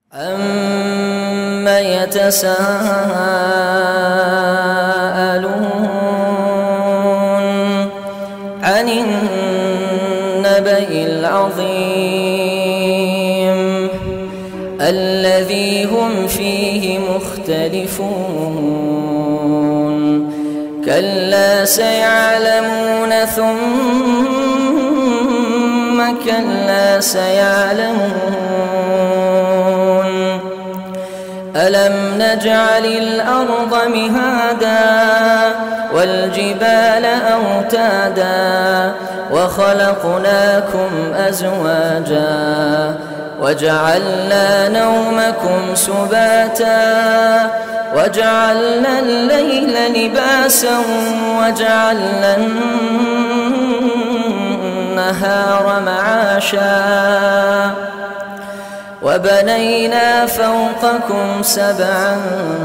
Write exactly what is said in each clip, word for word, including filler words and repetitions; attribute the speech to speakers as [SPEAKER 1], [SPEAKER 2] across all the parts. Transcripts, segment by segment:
[SPEAKER 1] أَمَّ يَتَسَاءَلُونَ عَنِ النَّبَإِ الْعَظِيمِ الَّذِي هُمْ فِيهِ مُخْتَلِفُونَ كَلَّا سَيَعْلَمُونَ ثُمَّ كَلَّا سَيَعْلَمُونَ أَلَمْ نَجْعَلِ الْأَرْضَ مِهَادًا وَالْجِبَالَ أَوْتَادًا وَخَلَقْنَاكُمْ أَزْوَاجًا وَجَعَلْنَا نَوْمَكُمْ سُبَاتًا وَجَعَلْنَا اللَّيْلَ لِبَاسًا وَجَعَلْنَا النَّهَارَ مَعَاشًا وَبَنَيْنَا فَوْقَكُمْ سَبْعًا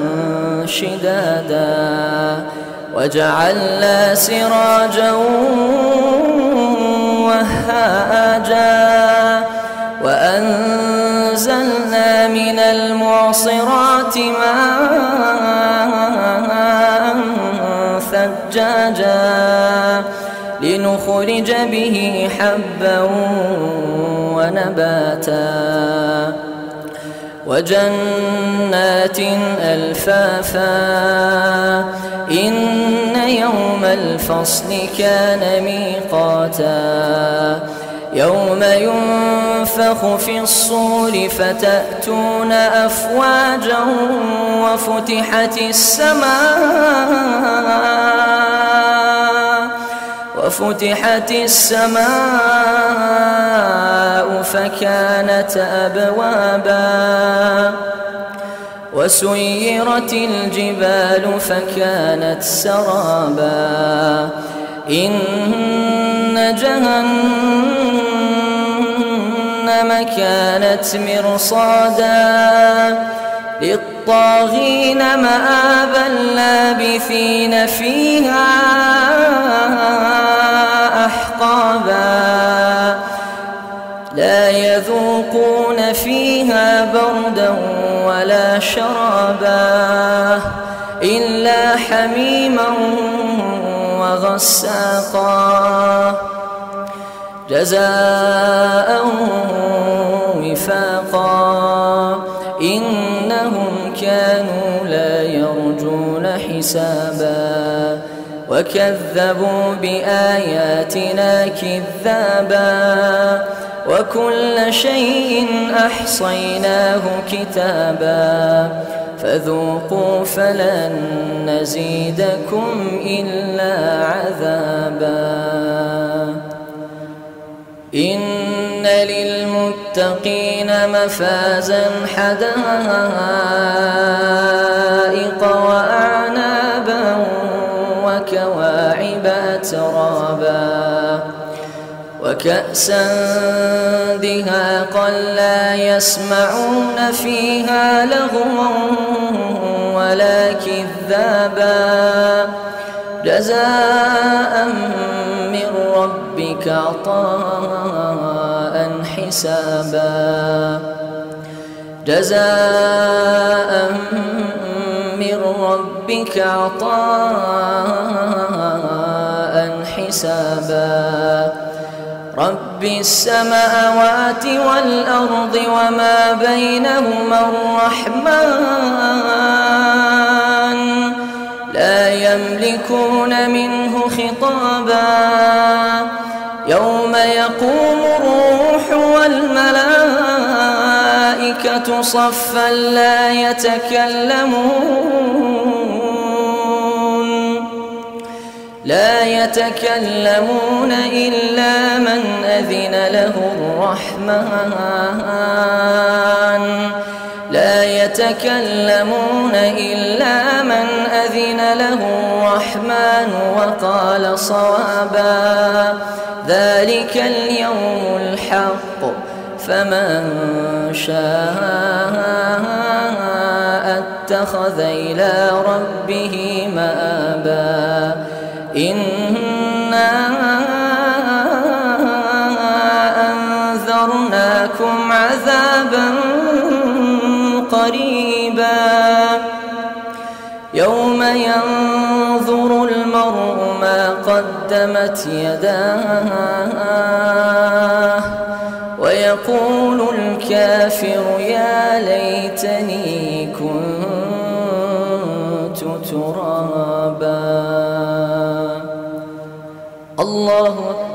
[SPEAKER 1] شِدَادًا وَجَعَلْنَا سِرَاجًا وَهَّاجًا وَأَنزَلْنَا مِنَ الْمُعْصِرَاتِ مَاءً ثَجَّاجًا لِنُخْرِجَ بِهِ حَبًّا وَنَبَاتًا وَجَنَّاتٍ أَلْفَافًا إِنَّ يَوْمَ الْفَصْلِ كَانَ مِيقَاتًا يَوْمَ يُنفَخُ فِي الصُّورِ فَتَأْتُونَ أَفْوَاجًا وَفُتِحَتِ السَّمَاءُ وَفُتِحَتِ السَّمَاءُ فَكَانَتْ أَبْوَابًا وَسُيِّرَتِ الْجِبَالُ فَكَانَتْ سَرَابًا إِنَّ جَهَنَّمَ كَانَتْ مِرْصَادًا لِلطَّاغِينَ مَآبًا لَابِثِينَ فِيهَا أَحْقَابًا لَا يَذُوقُونَ فِيهَا بَرْدًا وَلَا شَرَابًا إِلَّا حَمِيمًا وَغَسَّاقًا جَزَاءً وِفَاقًا إِنَّهُمْ كَانُوا لا يَرْجُونَ حِسَابًا وَكَذَّبُوا بِآيَاتِنَا كِذَّابًا وَكُلَّ شَيْءٍ أَحْصَيْنَاهُ كِتَابًا فَذُوقُوا فَلَن نَّزِيدَكُمْ إِلَّا عَذَابًا إِنَّ لِلْمُتَّقِينَ مَفَازًا حَدَائِقَ وَأَعْنَابًا وَكَوَاعِبَ أَتْرَابًا وَكَأْسًا دِهَاقًا لَا يَسْمَعُونَ فِيهَا لَغْوًا وَلَا كِذَّابًا جَزَاءً مِّن رَّبِّكَ عَطَاءً حِسَابًا جَزَاءً مِّن رَّبِّكَ عَطَاءً حِسَابًا رَبِّ السَّمَاوَاتِ وَالْأَرْضِ وَمَا بَيْنَهُمَا الرَّحْمَنُ لَا يَمْلِكُونَ مِنْهُ خِطَابًا يَوْمَ يَقُومُ الرُّوحُ وَالْمَلَائِكَةُ صَفًّا لا يتكلمون لا يتكلمون إلا من أذن له الرحمن لا يتكلمون إلا من أذن له الرحمن وقال صوابا ذلك اليوم الحق فمن شاء اتخذ إلى ربه مآبا إنا أنذرناكم عذابا قريبا يوم ينظر المرء ما قدمت يداه ويقول الكافر يا ليتني كنت ترابا. الله أكبر.